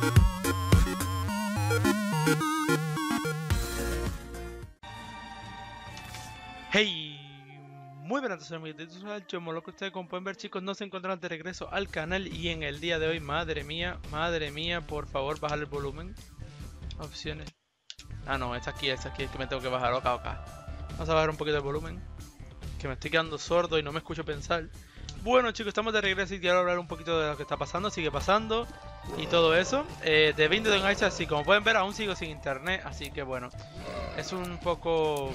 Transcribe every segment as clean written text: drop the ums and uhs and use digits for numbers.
Hey, muy buenas amigos, yo Moloco. Ustedes como pueden ver, chicos, nos encontramos de regreso al canal. Y en el día de hoy, madre mía, por favor, bajar el volumen. Opciones. Ah, no, es aquí, que me tengo que bajar. Ok. Vamos a bajar un poquito el volumen, que me estoy quedando sordo y no me escucho pensar. Bueno, chicos, estamos de regreso y quiero hablar un poquito de lo que está pasando, sigue pasando y todo eso. De Binding of Isaac, sí, como pueden ver, aún sigo sin internet, así que bueno, es un poco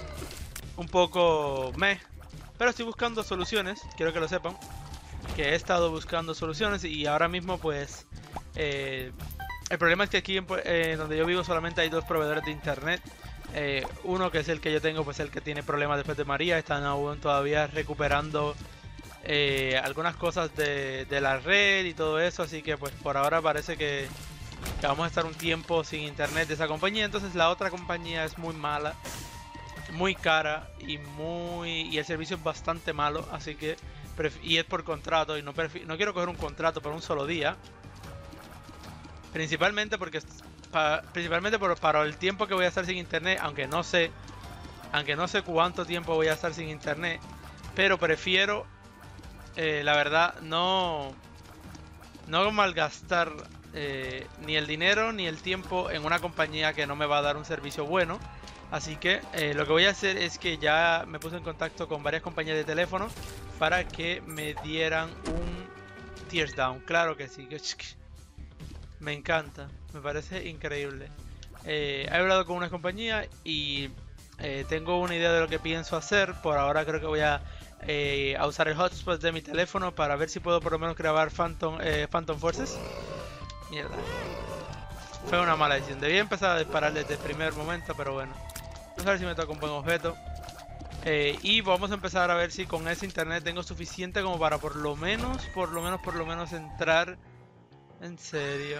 meh, pero estoy buscando soluciones. Quiero que lo sepan, que he estado buscando soluciones y ahora mismo pues el problema es que aquí donde yo vivo solamente hay dos proveedores de internet. Uno, que es el que yo tengo, pues el que tiene problemas después de María. Están aún todavía recuperando algunas cosas de la red y todo eso, así que pues por ahora parece que vamos a estar un tiempo sin internet de esa compañía. Entonces la otra compañía es muy mala, muy cara y el servicio es bastante malo, así que y es por contrato y no quiero coger un contrato por un solo día, principalmente porque para el tiempo que voy a estar sin internet, aunque no sé cuánto tiempo voy a estar sin internet, pero prefiero la verdad no malgastar ni el dinero ni el tiempo en una compañía que no me va a dar un servicio bueno. Así que lo que voy a hacer es que ya me puse en contacto con varias compañías de teléfono para que me dieran un Tears Down. Claro que sí, me encanta, me parece increíble. He hablado con una compañía y tengo una idea de lo que pienso hacer. Por ahora creo que voy a usar el hotspot de mi teléfono para ver si puedo por lo menos grabar Phantom Forces. Mierda, fue una mala decisión, debía empezar a disparar desde el primer momento, pero bueno. Vamos a ver si me toca un buen objeto. Y vamos a empezar a ver si con ese internet tengo suficiente como para por lo menos entrar. En serio.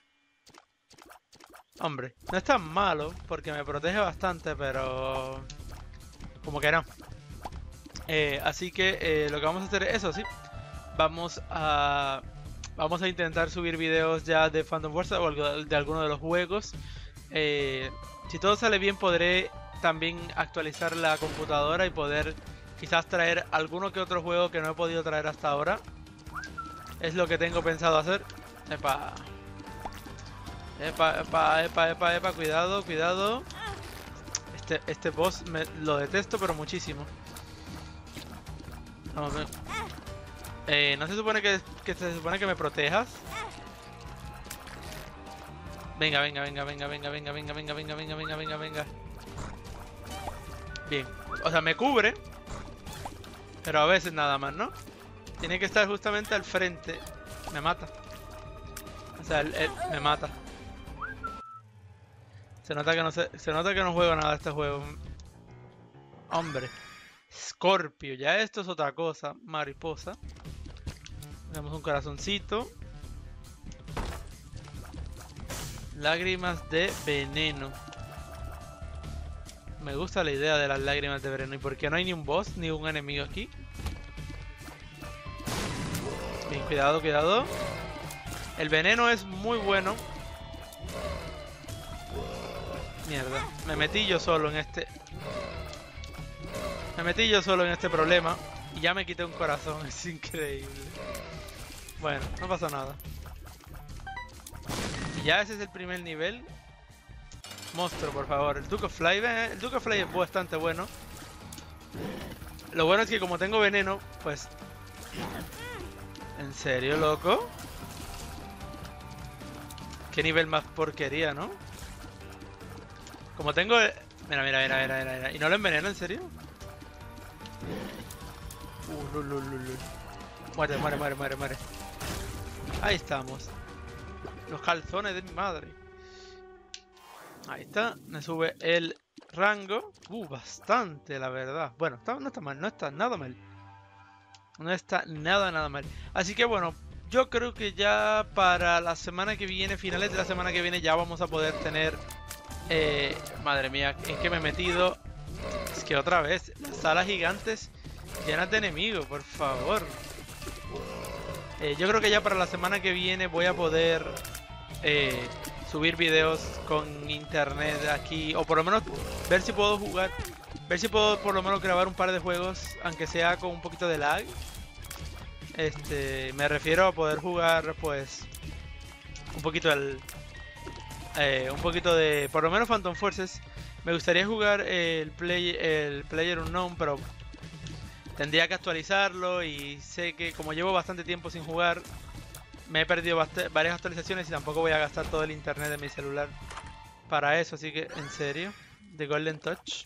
Hombre, no es tan malo porque me protege bastante, pero como que no. Así que lo que vamos a hacer es eso, sí. Vamos a intentar subir videos ya de Phantom Forces o de alguno de los juegos. Si todo sale bien, podré también actualizar la computadora y poder quizás traer alguno que otro juego que no he podido traer hasta ahora. Es lo que tengo pensado hacer. Epa, cuidado. Este boss lo detesto, pero muchísimo. Vamos a ver. ¿No se supone que se supone que me protejas? Venga. Bien, o sea, me cubre, pero a veces nada más, ¿no? Tiene que estar justamente al frente. Me mata. O sea, él me mata. Se nota que no juego nada de este juego. Hombre. Scorpio, ya esto es otra cosa. Mariposa. Tenemos un corazoncito. Lágrimas de veneno. Me gusta la idea de las lágrimas de veneno. ¿Y por qué no hay ni un boss ni un enemigo aquí? Bien, cuidado. El veneno es muy bueno. Mierda, me metí yo solo en este problema y ya me quité un corazón. Es increíble. Bueno, no pasa nada. Y ya ese es el primer nivel. Monstruo, por favor. El Duke of Fly. El Duke of Fly es bastante bueno. Lo bueno es que como tengo veneno, pues... ¿En serio, loco? Qué nivel más porquería, ¿no? Como tengo... Mira. ¿Y no lo enveneno, en serio? Muere. Ahí estamos. Los calzones de mi madre. Ahí está. Me sube el rango. Bastante, la verdad. Bueno, no está mal. No está nada mal. No está nada mal. Así que bueno, yo creo que ya para la semana que viene, finales de la semana que viene, ya vamos a poder tener... madre mía, ¿en qué me he metido? Es que otra vez, las salas gigantes llenas de enemigos, por favor. Yo creo que ya para la semana que viene voy a poder subir videos con internet aquí, o por lo menos ver si puedo jugar, ver si puedo por lo menos grabar un par de juegos, aunque sea con un poquito de lag. Me refiero a poder jugar pues un poquito un poquito de, por lo menos Phantom Forces. Me gustaría jugar el PlayerUnknown, pero tendría que actualizarlo y sé que como llevo bastante tiempo sin jugar, me he perdido varias actualizaciones y tampoco voy a gastar todo el internet de mi celular para eso, así que en serio, The Golden Touch.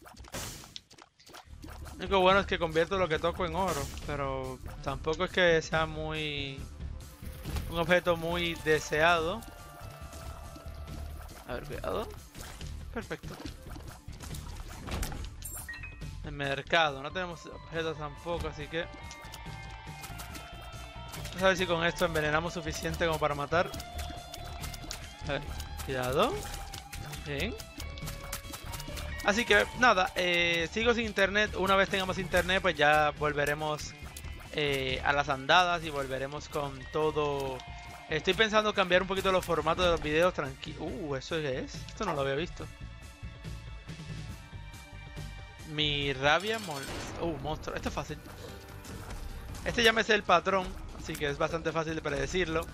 Lo único bueno es que convierto lo que toco en oro, pero tampoco es que sea un objeto muy deseado. A ver, cuidado. Perfecto. En mercado, no tenemos objetos tampoco, así que vamos a ver si con esto envenenamos suficiente como para matar. A ver, cuidado. Bien. Así que nada, sigo sin internet. Una vez tengamos internet, pues ya volveremos a las andadas y volveremos con todo. Estoy pensando cambiar un poquito los formatos de los videos. Tranquilo. ¿Eso es? Esto no lo había visto. Mi rabia monstruo. Esto es fácil. Ya me sé el patrón, así que es bastante fácil de predecirlo.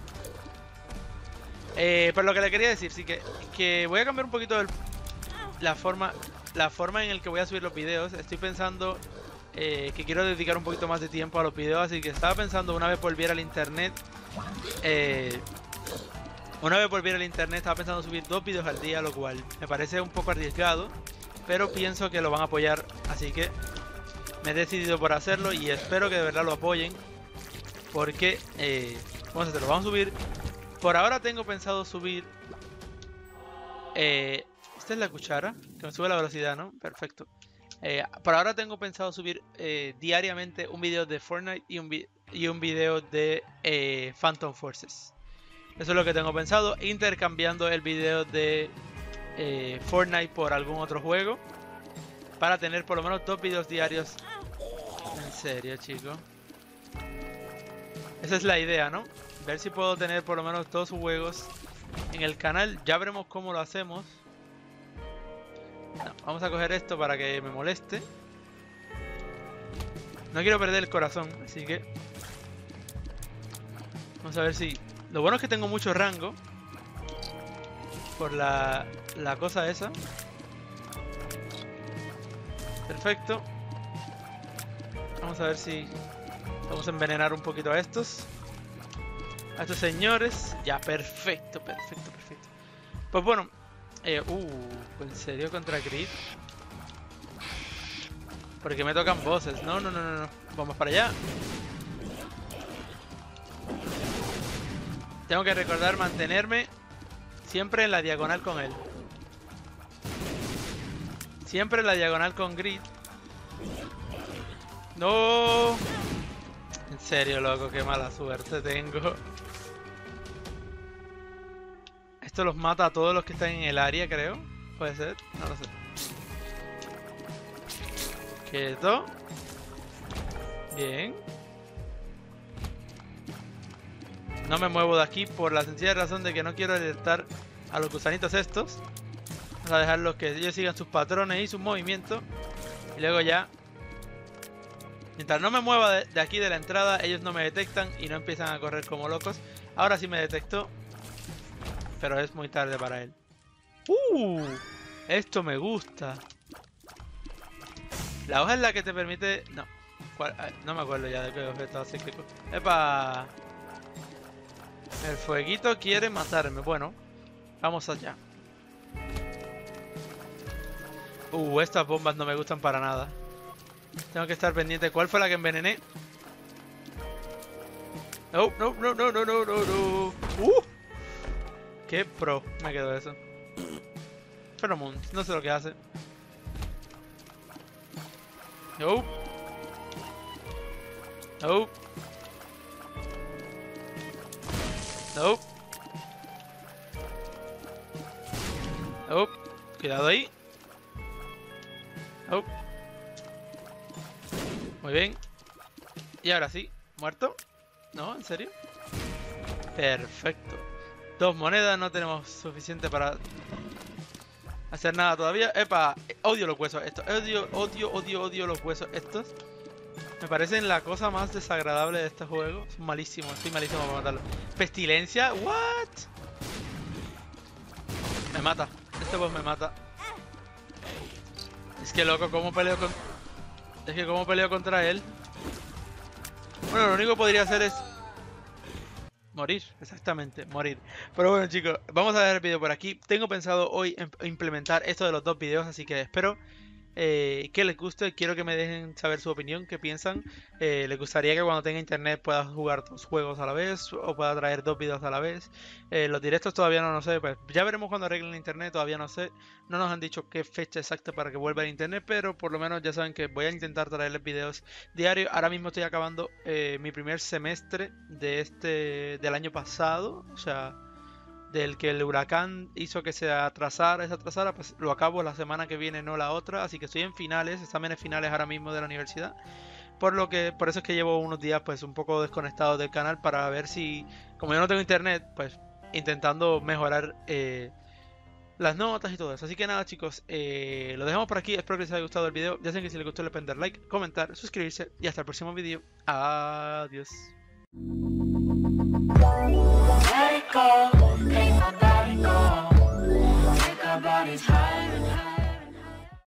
Pero lo que le quería decir, sí que voy a cambiar un poquito la forma en el que voy a subir los videos. Estoy pensando que quiero dedicar un poquito más de tiempo a los videos, así que estaba pensando una vez volviera al internet. Estaba pensando subir 2 videos al día, lo cual me parece un poco arriesgado, pero pienso que lo van a apoyar, así que me he decidido por hacerlo y espero que de verdad lo apoyen, porque vamos a hacerlo, vamos a subir. Por ahora tengo pensado subir esta es la cuchara que me sube la velocidad, ¿no? Perfecto. Por ahora tengo pensado subir diariamente un video de Fortnite y un video de Phantom Forces. Eso es lo que tengo pensado, intercambiando el video de Fortnite por algún otro juego, para tener por lo menos 2 videos diarios. En serio, chicos. Esa es la idea, ¿no? Ver si puedo tener por lo menos 2 juegos en el canal. Ya veremos cómo lo hacemos. No, vamos a coger esto para que me moleste. No quiero perder el corazón, así que vamos a ver si... Lo bueno es que tengo mucho rango por la cosa esa. Perfecto. Vamos a ver si vamos a envenenar un poquito a estos señores. Ya, perfecto. Pues bueno, ¿en serio contra Grid? Porque me tocan bosses. No. Vamos para allá. Tengo que recordar mantenerme siempre en la diagonal con él. Siempre en la diagonal con Grid. No. En serio, loco, qué mala suerte tengo. Esto los mata a todos los que están en el área, creo. Puede ser, no lo sé. Quieto. Bien. No me muevo de aquí por la sencilla razón de que no quiero alertar a los gusanitos estos. Vamos a dejarlos que ellos sigan sus patrones y sus movimientos. Y luego ya, mientras no me mueva de aquí de la entrada, ellos no me detectan y no empiezan a correr como locos. Ahora sí me detectó, pero es muy tarde para él. Esto me gusta. La hoja es la que te permite... No, no me acuerdo ya de qué objeto hace que... ¡Epa! El fueguito quiere matarme. Bueno, vamos allá. Estas bombas no me gustan para nada. Tengo que estar pendiente. ¿Cuál fue la que envenené? No. Qué pro me quedó eso. Pheromones, no sé lo que hace. No. Cuidado ahí. Muy bien. Y ahora sí, ¿muerto? ¿No? ¿En serio? Perfecto. 2 monedas, no tenemos suficiente para hacer nada todavía. Epa, odio los huesos estos. Odio los huesos estos. Me parecen la cosa más desagradable de este juego. Son malísimos, estoy malísimo para matarlos. Pestilencia, what? Me mata. Este boss me mata. Es que loco, ¿cómo peleo con...? Es que ¿cómo peleo contra él? Bueno, lo único que podría hacer es... morir, exactamente, morir. Pero bueno, chicos, vamos a dejar el vídeo por aquí. Tengo pensado hoy implementar esto de los 2 videos, así que espero que les guste. Quiero que me dejen saber su opinión, qué piensan. Les gustaría que cuando tenga internet pueda jugar 2 juegos a la vez o pueda traer 2 videos a la vez. Los directos todavía no lo sé, pues ya veremos cuando arreglen internet, todavía no sé. No nos han dicho qué fecha exacta para que vuelva el internet, pero por lo menos ya saben que voy a intentar traerles videos diarios. Ahora mismo estoy acabando mi primer semestre del año pasado, o sea, del que el huracán hizo que se atrasara, pues lo acabo la semana que viene, no la otra, así que estoy en finales, exámenes finales ahora mismo de la universidad. Por eso es que llevo unos días pues un poco desconectado del canal para ver si, como yo no tengo internet, pues intentando mejorar las notas y todo eso. Así que nada, chicos, lo dejamos por aquí. Espero que les haya gustado el video. Ya saben que si les gustó le pueden dar like, comentar, suscribirse y hasta el próximo video. Adiós.